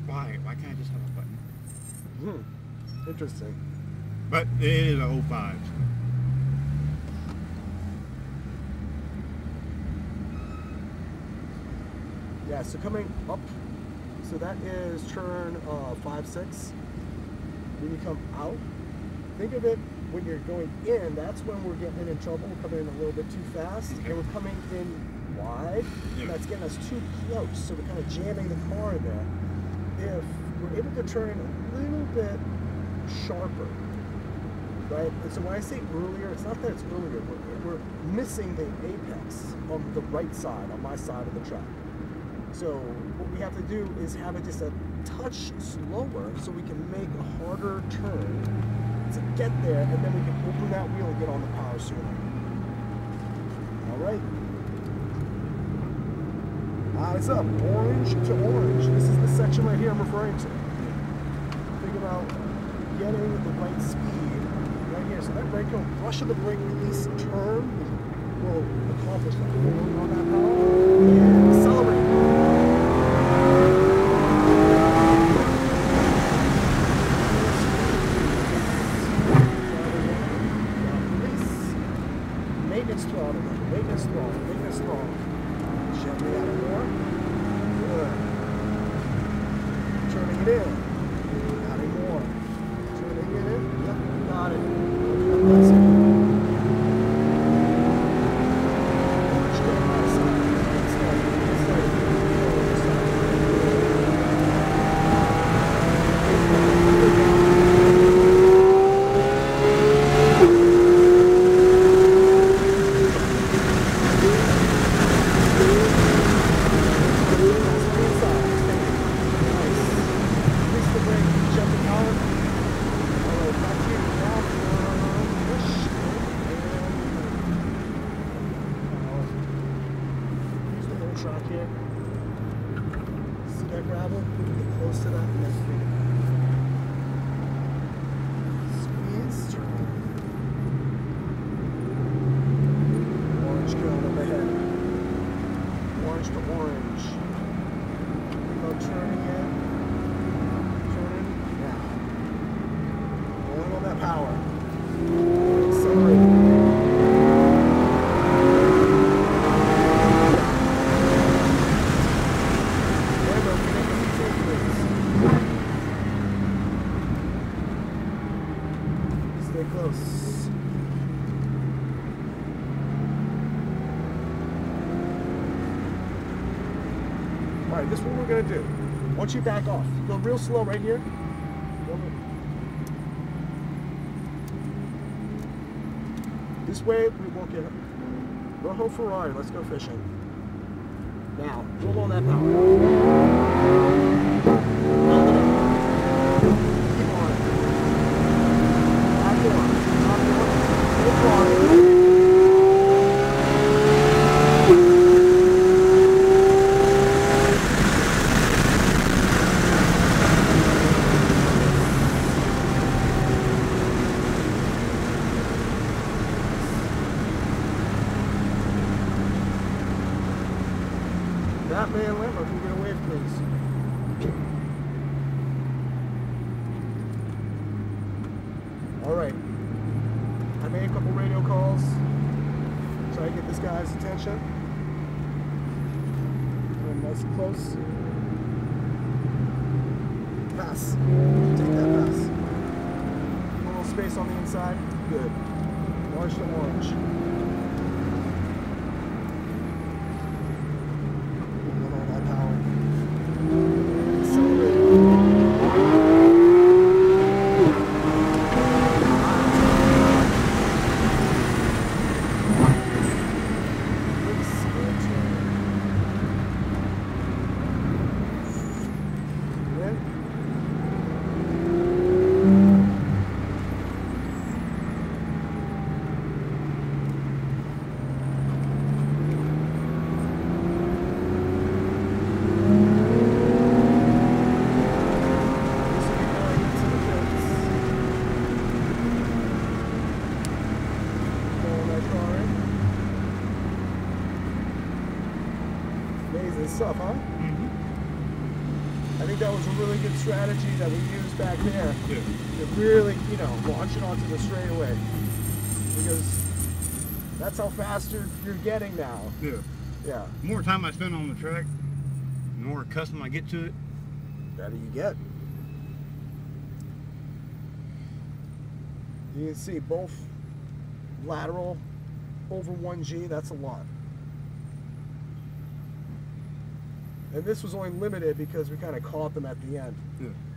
Why? Why can't I just have a button? Interesting. But it is a 05. Yeah, so coming up, so that is turn 5-6. When you come out, think of it when you're going in, that's when we're getting in trouble. We're coming in a little bit too fast, and we're coming in wide, and that's getting us too close, so we're kind of jamming the car in there. If we're able to turn a little bit sharper, right? And so when I say earlier, it's not that it's earlier, we're missing the apex on the right side, on my side of the track. So what we have to do is have it just a touch slower so we can make a harder turn to get there, and then we can open that wheel and get on the power sooner. All right. Eyes up, orange to orange. This is the section right here I'm referring to. Think about getting the right speed right here. So that right go, brush of the brake release turn will accomplish that. Pulling on that power and accelerate. Maintenance throttle, maintenance throttle, maintenance throttle. Gently out of more. Good. Turning it in. Adding more. Turning it in. Yep, got it. That's it. Orange down my side. Track here. See that gravel? Get close to that. Squeeze. Turn. Orange cone up ahead. Orange to orange. About turning in. Turning. Now. Rolling on that power. Accelerating. Stay close. All right, this is what we're gonna do. Once you back off, go real slow right here. This way we won't get it. Rojo Ferrari, let's go fishing. Now, roll on that power. That man Limber can get away, please. All right. I made a couple radio calls. Try to get this guy's attention. And nice and close. Pass. Take that pass. A little space on the inside. Good. Orange to orange. Amazing stuff, huh? I think think that was a really good strategy that we used back there Yeah. to really, you know, launch it onto the straightaway. Because that's how fast you're getting now. Yeah. Yeah. The more time I spend on the track, the more accustomed I get to it. Better you get. You can see both lateral over 1G, that's a lot. And this was only limited because we kind of caught them at the end. Yeah.